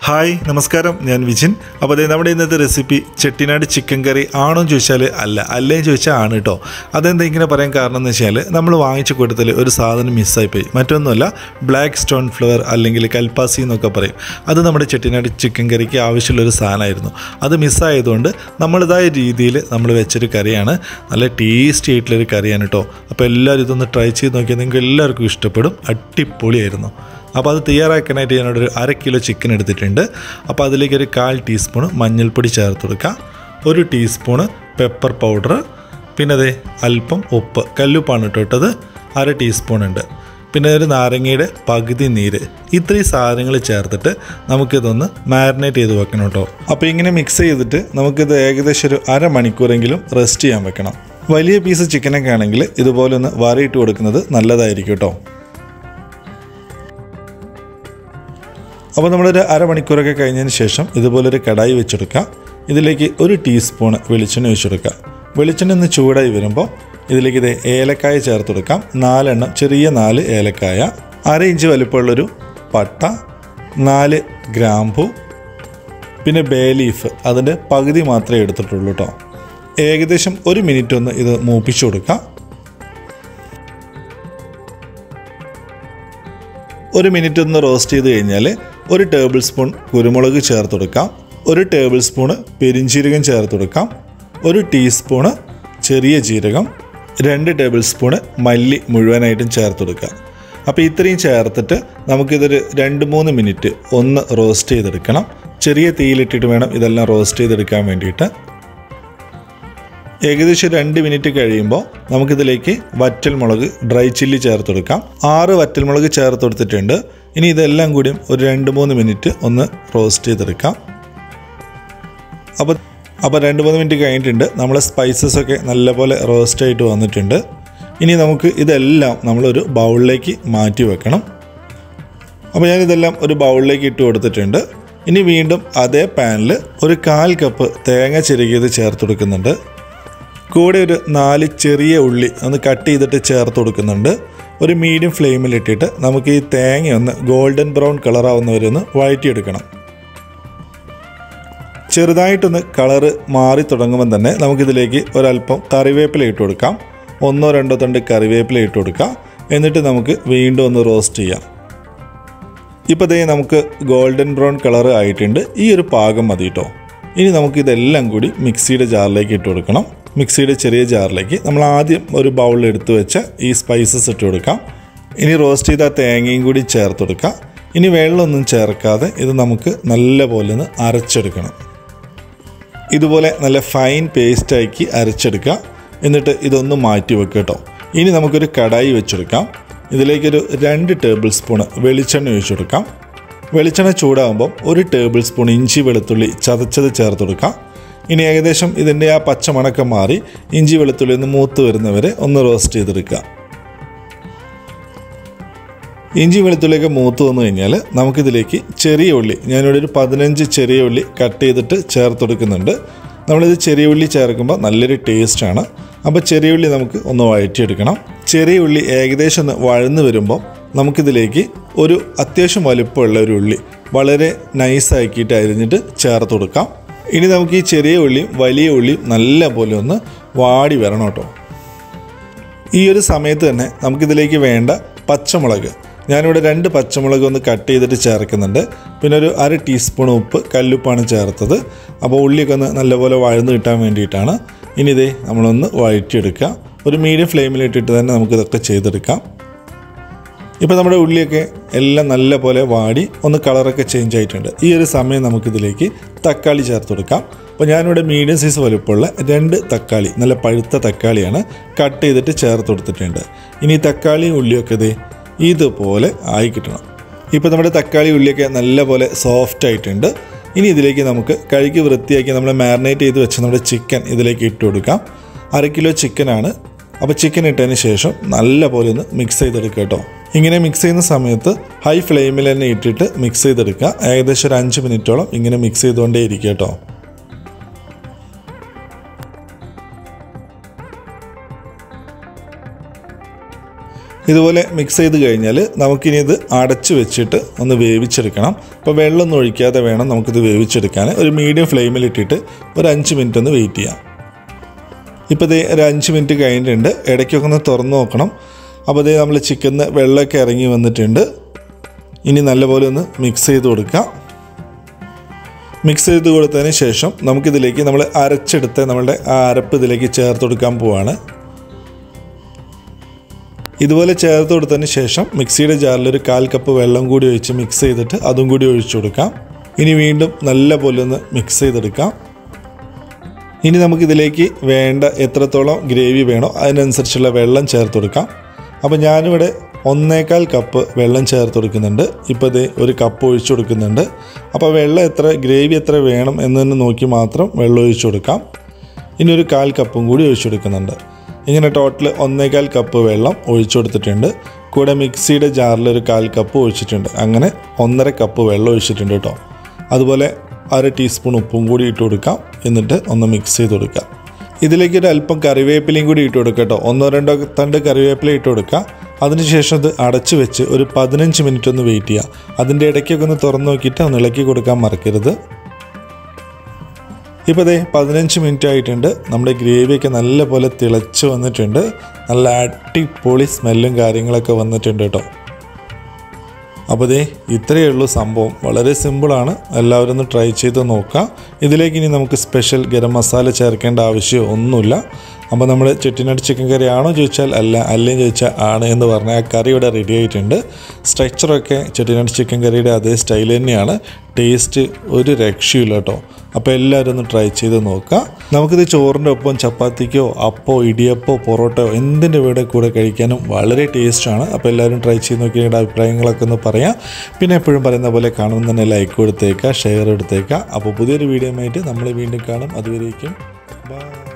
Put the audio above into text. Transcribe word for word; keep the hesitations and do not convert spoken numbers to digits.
Hi നമസ്കാരം, ഞാൻ വിജിൻ. അപ്പോൾ അതേ നമ്മുടെ ഇന്നത്തെ റെസിപ്പി ചെട്ടിനാട് ചിക്കൻ കറി ആണോ എന്ന് ചോദിച്ചാൽ അല്ല, അല്ലേ ചോദിച്ചാൽ ആണ് കേട്ടോ. അതെന്താ ഇങ്ങനെ പറയാൻ കാരണം എന്ന് വെച്ചാൽ നമ്മൾ വാങ്ങിച്ച കൂട്ടത്തിൽ ഒരു സാധനം മിസ്സായിപ്പോയി. മറ്റൊന്നുമല്ല, ബ്ലാക്ക് സ്റ്റോൺ ഫ്ലവർ അല്ലെങ്കിൽ കൽപ്പാസി എന്നൊക്കെ പറയും. അത് നമ്മുടെ ചെട്ടിനാട് ചിക്കൻ കറിക്ക് ആവശ്യമുള്ളൊരു സാധനമായിരുന്നു. അത് മിസ്സായതുകൊണ്ട് നമ്മളിതായ രീതിയിൽ നമ്മൾ വെച്ചൊരു കറിയാണ്. നല്ല ടേസ്റ്റി ആയിട്ടുള്ളൊരു കറിയാണ് കേട്ടോ. അപ്പോൾ എല്ലാവരും ഇതൊന്ന് ട്രൈ ചെയ്ത് നോക്കിയാൽ നിങ്ങൾക്ക് എല്ലാവർക്കും ഇഷ്ടപ്പെടും. അടിപൊളിയായിരുന്നു. അപ്പോൾ അത് തയ്യാറാക്കാനായിട്ട് ഞാനൊരു അര കിലോ ചിക്കൻ എടുത്തിട്ടുണ്ട്. അപ്പോൾ അതിലേക്ക് ഒരു കാൽ ടീസ്പൂണ് മഞ്ഞൾപ്പൊടി ചേർത്ത് കൊടുക്കുക, ഒരു ടീസ്പൂണ് പെപ്പർ പൗഡർ, പിന്നെ അതേ അല്പം ഉപ്പ്, കല്ലുപ്പാണ് കേട്ടോ ഇട്ടത്, അര ടീസ്പൂൺ ഉണ്ട്. പിന്നെ ഒരു നാരങ്ങയുടെ പകുതി നീര്. ഇത്രയും സാധനങ്ങൾ ചേർത്തിട്ട് നമുക്കിതൊന്ന് മാരിനേറ്റ് ചെയ്ത് വെക്കണം കേട്ടോ. അപ്പോൾ ഇങ്ങനെ മിക്സ് ചെയ്തിട്ട് നമുക്കിത് ഏകദേശം ഒരു അരമണിക്കൂറെങ്കിലും റെസ്റ്റ് ചെയ്യാൻ വെക്കണം. വലിയ പീസ് ചിക്കനൊക്കെ ആണെങ്കിൽ ഇതുപോലെ ഒന്ന് വരയിട്ട് കൊടുക്കുന്നത് നല്ലതായിരിക്കും കേട്ടോ. അപ്പോൾ നമ്മളൊരു അരമണിക്കൂറൊക്കെ കഴിഞ്ഞതിന് ശേഷം ഇതുപോലൊരു കടായി വെച്ചെടുക്കുക. ഇതിലേക്ക് ഒരു ടീസ്പൂൺ വെളിച്ചെണ്ണ ഒഴിച്ചെടുക്കുക. വെളിച്ചെണ്ണ ഒന്ന് ചൂടായി വരുമ്പോൾ ഇതിലേക്ക് ഇത് ഏലക്കായ ചേർത്ത് കൊടുക്കാം. നാലെണ്ണം ചെറിയ നാല് ഏലക്കായ, അര ഇഞ്ച് വലുപ്പമുള്ളൊരു പട്ട, നാല് ഗ്രാമ്പു, പിന്നെ ബേ ലീഫ് അതിൻ്റെ പകുതി മാത്രമേ എടുത്തിട്ടുള്ളൂ കേട്ടോ. ഏകദേശം ഒരു മിനിറ്റ് ഒന്ന് ഇത് മൂപ്പിച്ചു കൊടുക്കാം. ഒരു മിനിറ്റ് ഒന്ന് റോസ്റ്റ് ചെയ്ത് കഴിഞ്ഞാൽ ഒരു ടേബിൾ സ്പൂൺ കുരുമുളക് ചേർത്ത് കൊടുക്കാം, ഒരു ടേബിൾ സ്പൂണ് പെരിഞ്ജീരകം ചേർത്ത് കൊടുക്കാം, ഒരു ടീസ്പൂണ് ചെറിയ ജീരകം, രണ്ട് ടേബിൾ സ്പൂണ് മല്ലി മുഴുവനായിട്ടും ചേർത്ത് കൊടുക്കുക. അപ്പോൾ ഇത്രയും ചേർത്തിട്ട് നമുക്കിതൊരു രണ്ട് മൂന്ന് മിനിറ്റ് ഒന്ന് റോസ്റ്റ് ചെയ്തെടുക്കണം. ചെറിയ തീയിലിട്ടിട്ട് വേണം ഇതെല്ലാം റോസ്റ്റ് ചെയ്തെടുക്കാൻ വേണ്ടിയിട്ട്. ഏകദേശം രണ്ട് മിനിറ്റ് കഴിയുമ്പോൾ നമുക്കിതിലേക്ക് വറ്റൽമുളക് ഡ്രൈ ചില്ലി ചേർത്ത് കൊടുക്കാം. ആറ് വറ്റൽമുളക് ചേർത്ത് കൊടുത്തിട്ടുണ്ട്. ഇനി ഇതെല്ലാം കൂടിയും ഒരു രണ്ട് മൂന്ന് മിനിറ്റ് ഒന്ന് റോസ്റ്റ് ചെയ്തെടുക്കാം. അപ്പോൾ അപ്പോൾ രണ്ട് മൂന്ന് മിനിറ്റ് കഴിഞ്ഞിട്ടുണ്ട്. നമ്മളെ സ്പൈസസൊക്കെ നല്ലപോലെ റോസ്റ്റ് ആയിട്ട് വന്നിട്ടുണ്ട്. ഇനി നമുക്ക് ഇതെല്ലാം നമ്മളൊരു ബൗളിലേക്ക് മാറ്റി വെക്കണം. അപ്പോൾ ഞാനിതെല്ലാം ഒരു ബൗളിലേക്ക് ഇട്ട് കൊടുത്തിട്ടുണ്ട്. ഇനി വീണ്ടും അതേ പാനിൽ ഒരു കാൽ കപ്പ് തേങ്ങ ചിരകിയത് ചേർത്ത് കൊടുക്കുന്നുണ്ട്. കൂടെ ഒരു നാല് ചെറിയ ഉള്ളി ഒന്ന് കട്ട് ചെയ്തിട്ട് ചേർത്ത് കൊടുക്കുന്നുണ്ട്. ഒരു മീഡിയം ഫ്ലെയിമിലിട്ടിട്ട് നമുക്ക് ഈ തേങ്ങ ഒന്ന് ഗോൾഡൻ ബ്രൗൺ കളറാവുന്നവരെ ഒന്ന് വഴറ്റിയെടുക്കണം. ചെറുതായിട്ടൊന്ന് കളറ് മാറി തുടങ്ങുമ്പോൾ തന്നെ നമുക്കിതിലേക്ക് ഒരല്പം കറിവേപ്പില ഇട്ട് കൊടുക്കാം. ഒന്നോ രണ്ടോ തണ്ട് കറിവേപ്പില ഇട്ട് കൊടുക്കാം. എന്നിട്ട് നമുക്ക് വീണ്ടും ഒന്ന് റോസ്റ്റ് ചെയ്യാം. ഇപ്പോൾ ദേ നമുക്ക് ഗോൾഡൻ ബ്രൗൺ കളറ് ആയിട്ടുണ്ട്. ഈ ഒരു പാകം മതി കേട്ടോ. ഇനി നമുക്കിതെല്ലാം കൂടി മിക്സിയുടെ ജാറിലേക്ക് ഇട്ട് കൊടുക്കണം. മിക്സിയുടെ ചെറിയ ജാറിലേക്ക് നമ്മൾ ആദ്യം ഒരു ബൗളിൽ എടുത്ത് വെച്ച് ഈ സ്പൈസസ് ഇട്ട് കൊടുക്കാം. ഇനി റോസ്റ്റ് ചെയ്ത തേങ്ങയും കൂടി ചേർത്ത് കൊടുക്കാം. ഇനി വെള്ളമൊന്നും ചേർക്കാതെ ഇത് നമുക്ക് നല്ല പോലെ ഒന്ന് അരച്ചെടുക്കണം. ഇതുപോലെ നല്ല ഫൈൻ പേസ്റ്റാക്കി അരച്ചെടുക്കുക. എന്നിട്ട് ഇതൊന്ന് മാറ്റി വെക്കുക കേട്ടോ. ഇനി നമുക്കൊരു കടായി വെച്ചെടുക്കാം. ഇതിലേക്കൊരു രണ്ട് ടേബിൾ സ്പൂൺ വെളിച്ചെണ്ണ ഒഴിച്ചു കൊടുക്കാം. വെളിച്ചെണ്ണ ചൂടാകുമ്പം ഒരു ടേബിൾ സ്പൂൺ ഇഞ്ചി വെളുത്തുള്ളി ചതച്ചത് ചേർത്ത് കൊടുക്കാം. ഇനി ഏകദേശം ഇതിൻ്റെ ആ പച്ചമണക്കം മാറി ഇഞ്ചി വെളുത്തുള്ളി ഒന്ന് മൂത്ത് വരുന്നവരെ ഒന്ന് റോസ്റ്റ് ചെയ്തെടുക്കുക. ഇഞ്ചി വെളുത്തുള്ളിയൊക്കെ മൂത്ത് വന്നു കഴിഞ്ഞാൽ നമുക്കിതിലേക്ക് ചെറിയ ഉള്ളി, ഞാനിവിടെ ഒരു പതിനഞ്ച് ചെറിയ ഉള്ളി കട്ട് ചെയ്തിട്ട് ചേർത്ത് കൊടുക്കുന്നുണ്ട്. നമ്മളിത് ചെറിയ ഉള്ളി ചേർക്കുമ്പോൾ നല്ലൊരു ടേസ്റ്റാണ്. അപ്പോൾ ചെറിയ ഉള്ളി നമുക്ക് ഒന്ന് വഴറ്റിയെടുക്കണം. ചെറിയ ഉള്ളി ഏകദേശം ഒന്ന് വഴന്ന് വരുമ്പോൾ നമുക്കിതിലേക്ക് ഒരു അത്യാവശ്യം വലുപ്പമുള്ള ഒരു ഉള്ളി വളരെ നൈസാക്കിയിട്ട് അരിഞ്ഞിട്ട് ചേർത്ത് കൊടുക്കാം. ഇനി നമുക്ക് ഈ ചെറിയ ഉള്ളിയും വലിയ ഉള്ളിയും നല്ല പോലെ ഒന്ന് വാടി വരണം കേട്ടോ. ഈ ഒരു സമയത്ത് തന്നെ നമുക്കിതിലേക്ക് വേണ്ട പച്ചമുളക്, ഞാനിവിടെ രണ്ട് പച്ചമുളക് ഒന്ന് കട്ട് ചെയ്തിട്ട് ചേർക്കുന്നുണ്ട്. പിന്നെ ഒരു അര ടീസ്പൂൺ ഉപ്പ്, കല്ലുപ്പാണ് ചേർത്തത്. അപ്പോൾ ഉള്ളിയൊക്കെ ഒന്ന് നല്ലപോലെ വഴന്ന് കിട്ടാൻ വേണ്ടിയിട്ടാണ്. ഇനി ഇതേ നമ്മളൊന്ന് വഴറ്റിയെടുക്കുക. ഒരു മീഡിയം ഫ്ലെയിമിലിട്ടിട്ട് തന്നെ നമുക്കിതൊക്കെ ചെയ്തെടുക്കാം. ഇപ്പോൾ നമ്മുടെ ഉള്ളിയൊക്കെ എല്ലാം നല്ല പോലെ വാടി ഒന്ന് കളറൊക്കെ ചേഞ്ച് ആയിട്ടുണ്ട്. ഈ ഒരു സമയം നമുക്കിതിലേക്ക് തക്കാളി ചേർത്ത് കൊടുക്കാം. അപ്പോൾ ഞാനിവിടെ മീഡിയം സൈസ് വലുപ്പമുള്ള രണ്ട് തക്കാളി, നല്ല പഴുത്ത തക്കാളിയാണ് കട്ട് ചെയ്തിട്ട് ചേർത്ത് കൊടുത്തിട്ടുണ്ട്. ഇനി തക്കാളിയും ഉള്ളിയൊക്കെ ഇതേ ഇതുപോലെ ആയി കിട്ടണം. ഇപ്പോൾ നമ്മുടെ തക്കാളി ഉള്ളിയൊക്കെ നല്ല പോലെ സോഫ്റ്റ് ആയിട്ടുണ്ട്. ഇനി ഇതിലേക്ക് നമുക്ക് കഴുകി വൃത്തിയാക്കി നമ്മൾ മാരിനേറ്റ് ചെയ്ത് വെച്ച് നമ്മുടെ ചിക്കൻ ഇതിലേക്ക് ഇട്ട് കൊടുക്കാം. അര കിലോ ചിക്കനാണ്. അപ്പോൾ ചിക്കൻ ഇട്ടതിന് ശേഷം നല്ല പോലെ ഒന്ന് മിക്സ് ചെയ്തെടുക്കുക കേട്ടോ. ഇങ്ങനെ മിക്സ് ചെയ്യുന്ന സമയത്ത് ഹൈ ഫ്ലെയിമിൽ തന്നെ ഇട്ടിട്ട് മിക്സ് ചെയ്തെടുക്കുക. ഏകദേശം ഒരു അഞ്ച് മിനിറ്റോളം ഇങ്ങനെ മിക്സ് ചെയ്തുകൊണ്ടേ ഇരിക്കുക കേട്ടോ. ഇതുപോലെ മിക്സ് ചെയ്ത് കഴിഞ്ഞാൽ നമുക്കിനി ഇത് അടച്ചു വെച്ചിട്ട് ഒന്ന് വേവിച്ചെടുക്കണം. അപ്പോൾ വെള്ളമൊന്നും ഒഴിക്കാതെ വേണം നമുക്കിത് വേവിച്ചെടുക്കാൻ. ഒരു മീഡിയം ഫ്ലെയിമിലിട്ടിട്ട് ഒരു അഞ്ച് മിനിറ്റ് ഒന്ന് വെയിറ്റ് ചെയ്യാം. ഇപ്പോൾ ഇതേ ഒരു അഞ്ച് മിനിറ്റ് കഴിഞ്ഞിട്ടുണ്ട്. ഇടയ്ക്കൊക്കെ ഒന്ന് തുറന്ന് നോക്കണം. അപ്പോൾ ഇതേ നമ്മൾ ചിക്കനിൽ വെള്ളമൊക്കെ ഇറങ്ങി വന്നിട്ടുണ്ട്. ഇനി നല്ലപോലെ ഒന്ന് മിക്സ് ചെയ്ത് കൊടുക്കാം. മിക്സ് ചെയ്ത് കൊടുത്തതിന് ശേഷം നമുക്കിതിലേക്ക് നമ്മൾ അരച്ചെടുത്ത് നമ്മളുടെ ആ അരപ്പ് ഇതിലേക്ക് ചേർത്ത് കൊടുക്കാൻ പോവാണ്. ഇതുപോലെ ചേർത്ത് കൊടുത്തതിന് ശേഷം മിക്സിയുടെ ജാറിലൊരു കാൽ കപ്പ് വെള്ളം കൂടി ഒഴിച്ച് മിക്സ് ചെയ്തിട്ട് അതും കൂടി ഒഴിച്ചു കൊടുക്കാം. ഇനി വീണ്ടും നല്ല പോലെ ഒന്ന് മിക്സ് ചെയ്തെടുക്കാം. ഇനി നമുക്കിതിലേക്ക് വേണ്ട എത്രത്തോളം ഗ്രേവി വേണോ അതിനനുസരിച്ചുള്ള വെള്ളം ചേർത്ത് കൊടുക്കാം. അപ്പോൾ ഞാനിവിടെ ഒന്നേകാൽ കപ്പ് വെള്ളം ചേർത്ത് കൊടുക്കുന്നുണ്ട്. ഇപ്പോൾ ഇത് ഒരു കപ്പ് ഒഴിച്ചു കൊടുക്കുന്നുണ്ട്. അപ്പോൾ വെള്ളം എത്ര ഗ്രേവി എത്ര വേണം എന്നതിന് നോക്കി മാത്രം വെള്ളം ഒഴിച്ചു കൊടുക്കാം. ഇനി ഒരു കാൽ കപ്പും കൂടി ഒഴിച്ചു കൊടുക്കുന്നുണ്ട്. ഇങ്ങനെ ടോട്ടൽ ഒന്നേകാൽ കപ്പ് വെള്ളം ഒഴിച്ചു കൊടുത്തിട്ടുണ്ട്. കൂടെ മിക്സിയുടെ ജാറിലൊരു കാൽ കപ്പ് ഒഴിച്ചിട്ടുണ്ട്. അങ്ങനെ ഒന്നര കപ്പ് വെള്ളം ഒഴിച്ചിട്ടുണ്ട് കേട്ടോ. അതുപോലെ അര ടീസ്പൂൺ ഉപ്പും കൂടി ഇട്ട് കൊടുക്കാം. എന്നിട്ട് ഒന്ന് മിക്സ് ചെയ്ത് കൊടുക്കാം. ഇതിലേക്ക് ഒരു അല്പം കറിവേപ്പിലയും കൂടി ഇട്ട് കൊടുക്കാം കേട്ടോ. ഒന്നോ രണ്ടോ തണ്ട് കറിവേപ്പില ഇട്ട് കൊടുക്കുക. അതിനുശേഷം അത് അടച്ചു വെച്ച് ഒരു പതിനഞ്ച് മിനിറ്റ് ഒന്ന് വെയിറ്റ് ചെയ്യുക. അതിൻ്റെ ഇടയ്ക്കൊക്കെ ഒന്ന് തുറന്ന് നോക്കിയിട്ട് ഒന്ന് ഇളക്കി കൊടുക്കാൻ മറക്കരുത്. ഇപ്പോൾ ദേ പതിനഞ്ച് മിനിറ്റ് ആയിട്ടുണ്ട്. നമ്മുടെ ഗ്രേവിയൊക്കെ നല്ല പോലെ തിളച്ച് വന്നിട്ടുണ്ട്. നല്ല അടിപൊളി സ്മെല്ലും കാര്യങ്ങളൊക്കെ വന്നിട്ടുണ്ട് കേട്ടോ. അപ്പോൾ ദേ ഇത്രയേ ഉള്ളൂ സംഭവം. വളരെ സിമ്പിളാണ്. എല്ലാവരും ഒന്ന് ട്രൈ ചെയ്ത് നോക്കാം. ഇതിലേക്ക് ഇനി നമുക്ക് സ്പെഷ്യൽ ഗരം മസാല ചേർക്കേണ്ട ആവശ്യം ഒന്നുമില്ല. അപ്പോൾ നമ്മൾ ചെട്ടിനാട് ചിക്കൻ കറി ആണോ ചോദിച്ചാൽ അല്ല, അല്ലെങ്കിൽ ചോദിച്ചാൽ ആണ് എന്ന് പറഞ്ഞാൽ ആ കറി ഇവിടെ റെഡി ആയിട്ടുണ്ട്. സ്ട്രക്ചറൊക്കെ ചെട്ടിനാട് ചിക്കൻ കറിയുടെ അതേ സ്റ്റൈൽ തന്നെയാണ്. ടേസ്റ്റ് ഒരു രക്ഷയില്ല കേട്ടോ. അപ്പോൾ എല്ലാവരും ഒന്ന് ട്രൈ ചെയ്ത് നോക്കുക. നമുക്കിത് ചോറിൻ്റെ ഒപ്പം ചപ്പാത്തിക്കോ അപ്പോ ഇടിയപ്പോ പൊറോട്ടയോ എന്തിൻ്റെ വീടെ കൂടെ കഴിക്കാനും വളരെ ടേസ്റ്റാണ്. അപ്പോൾ എല്ലാവരും ട്രൈ ചെയ്ത് നോക്കി നിങ്ങളുടെ അഭിപ്രായങ്ങളൊക്കെ ഒന്ന് പറയാം. പിന്നെ എപ്പോഴും പറയുന്ന പോലെ കാണുമ്പോൾ തന്നെ ലൈക്ക് കൊടുത്തേക്കുക, ഷെയർ എടുത്തേക്കുക. അപ്പോൾ പുതിയൊരു വീഡിയോ ആയിട്ട് നമ്മൾ വീണ്ടും കാണും. അതുവരേക്കും ബൈ.